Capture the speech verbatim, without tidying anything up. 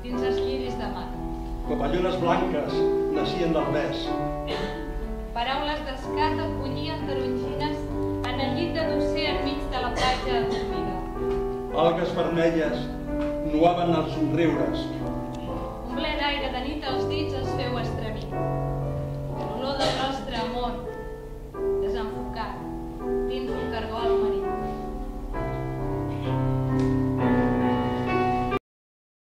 dins els lliris de mar. Papallones blanques naixien del bes. Paraules d'escat acollien tarongines en el llit de docer enmig de la platja adormida. Algues vermelles nuaven els somriures. Un ple d'aire de nit als dits els feu estremir. L'olor de rosa